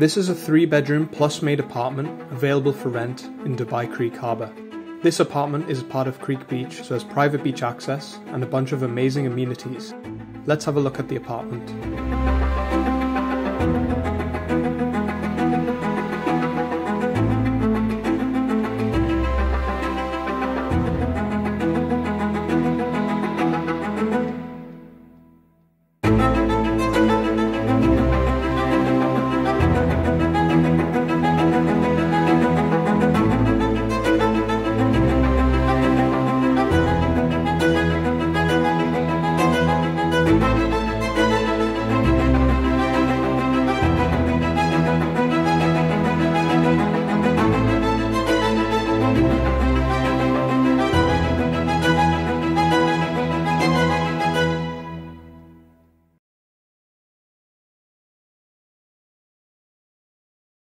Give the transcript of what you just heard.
This is a 3-bedroom plus maid apartment available for rent in Dubai Creek Harbour. This apartment is a part of Creek Beach, so has private beach access and a bunch of amazing amenities. Let's have a look at the apartment.